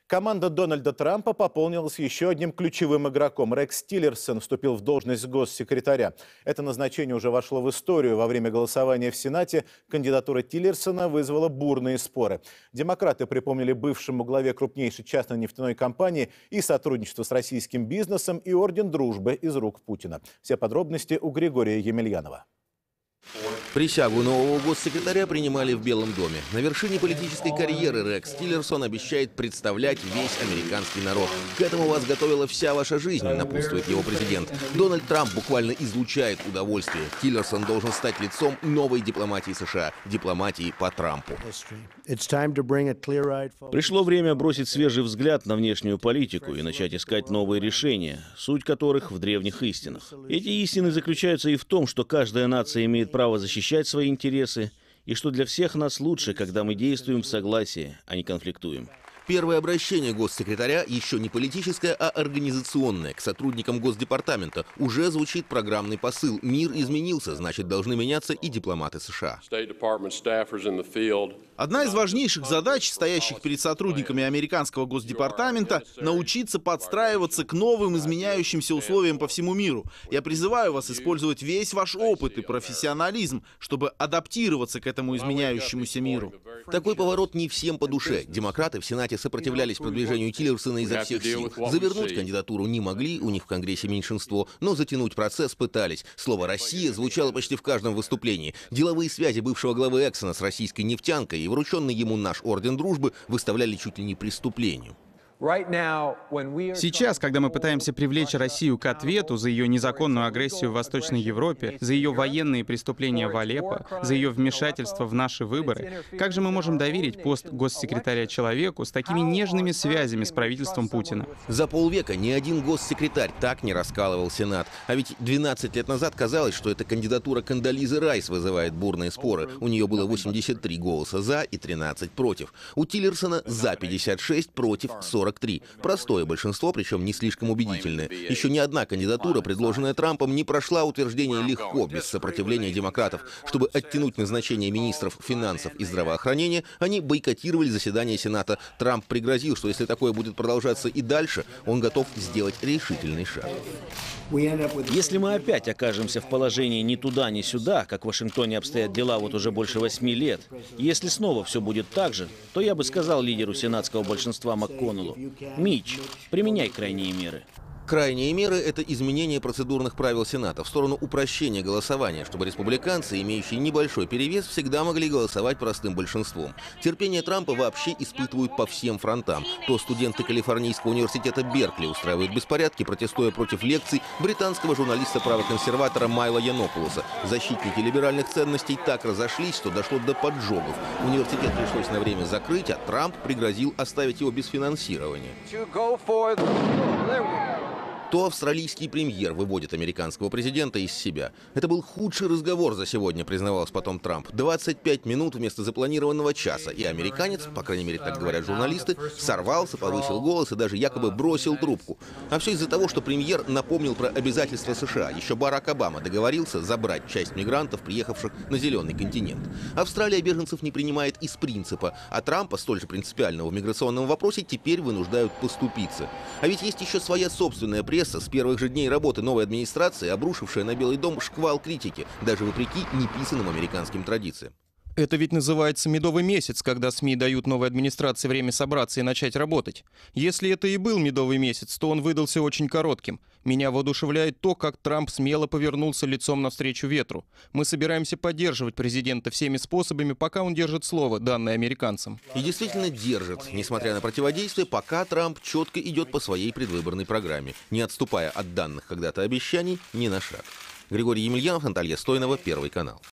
Команда Дональда Трампа пополнилась еще одним ключевым игроком. Рекс Тиллерсон вступил в должность госсекретаря. Это назначение уже вошло в историю. Во время голосования в Сенате кандидатура Тиллерсона вызвала бурные споры. Демократы припомнили бывшему главе крупнейшей частной нефтяной компании и сотрудничество с российским бизнесом, и орден дружбы из рук Путина. Все подробности у Григория Емельянова. Присягу нового госсекретаря принимали в Белом доме. На вершине политической карьеры Рекс Тиллерсон обещает представлять весь американский народ. К этому вас готовила вся ваша жизнь, напутствует его президент. Дональд Трамп буквально излучает удовольствие. Тиллерсон должен стать лицом новой дипломатии США, дипломатии по Трампу. Пришло время бросить свежий взгляд на внешнюю политику и начать искать новые решения, суть которых в древних истинах. Эти истины заключаются и в том, что каждая нация имеет право защищать свои интересы, и что для всех нас лучше, когда мы действуем в согласии, а не конфликтуем. Первое обращение госсекретаря еще не политическое, а организационное, к сотрудникам Госдепартамента. Уже звучит программный посыл: мир изменился, значит, должны меняться и дипломаты США. Одна из важнейших задач, стоящих перед сотрудниками американского Госдепартамента, научиться подстраиваться к новым изменяющимся условиям по всему миру. Я призываю вас использовать весь ваш опыт и профессионализм, чтобы адаптироваться к этому изменяющемуся миру. Такой поворот не всем по душе. Демократы в Сенате сопротивлялись продвижению Тиллерсона изо всех сил. Завернуть кандидатуру не могли, у них в Конгрессе меньшинство, но затянуть процесс пытались. Слово «Россия» звучало почти в каждом выступлении. Деловые связи бывшего главы Эксона с российской нефтянкой и врученный ему наш орден дружбы выставляли чуть ли не преступлением. Сейчас, когда мы пытаемся привлечь Россию к ответу за ее незаконную агрессию в Восточной Европе, за ее военные преступления в Алеппо, за ее вмешательство в наши выборы, как же мы можем доверить пост госсекретаря человеку с такими нежными связями с правительством Путина? За полвека ни один госсекретарь так не раскалывал Сенат. А ведь 12 лет назад казалось, что эта кандидатура Кондолизы Райс вызывает бурные споры. У нее было 83 голоса «за» и 13 «против». У Тиллерсона «за» 56, «против» 43. Простое большинство, причем не слишком убедительное. Еще ни одна кандидатура, предложенная Трампом, не прошла утверждение легко, без сопротивления демократов. Чтобы оттянуть назначение министров финансов и здравоохранения, они бойкотировали заседание Сената. Трамп пригрозил, что если такое будет продолжаться и дальше, он готов сделать решительный шаг. Если мы опять окажемся в положении ни туда, ни сюда, как в Вашингтоне обстоят дела вот уже больше 8 лет, если снова все будет так же, то я бы сказал лидеру сенатского большинства МакКоннеллу: «Митч, применяй крайние меры». Крайние меры – это изменение процедурных правил Сената в сторону упрощения голосования, чтобы республиканцы, имеющие небольшой перевес, всегда могли голосовать простым большинством. Терпение Трампа вообще испытывают по всем фронтам. То студенты Калифорнийского университета Беркли устраивают беспорядки, протестуя против лекций британского журналиста-правоконсерватора Майла Янопулоса. Защитники либеральных ценностей так разошлись, что дошло до поджогов. Университет пришлось на время закрыть, а Трамп пригрозил оставить его без финансирования. То австралийский премьер выводит американского президента из себя. Это был худший разговор за сегодня, признавался потом Трамп. 25 минут вместо запланированного часа. И американец, по крайней мере, так говорят журналисты, сорвался, повысил голос и даже якобы бросил трубку. А все из-за того, что премьер напомнил про обязательства США. Еще Барак Обама договорился забрать часть мигрантов, приехавших на зеленый континент. Австралия беженцев не принимает из принципа, а Трампа, столь же принципиального в миграционном вопросе, теперь вынуждают поступиться. А ведь есть еще своя собственная пресса, с первых же дней работы новой администрации, обрушившая на Белый дом шквал критики, даже вопреки неписанным американским традициям. Это ведь называется медовый месяц, когда СМИ дают новой администрации время собраться и начать работать. Если это и был медовый месяц, то он выдался очень коротким. Меня воодушевляет то, как Трамп смело повернулся лицом навстречу ветру. Мы собираемся поддерживать президента всеми способами, пока он держит слово, данное американцам. И действительно держит, несмотря на противодействие, пока Трамп четко идет по своей предвыборной программе, не отступая от данных когда-то обещаний ни на шаг. Григорий Емельянов, Наталья Стойнова, Первый канал.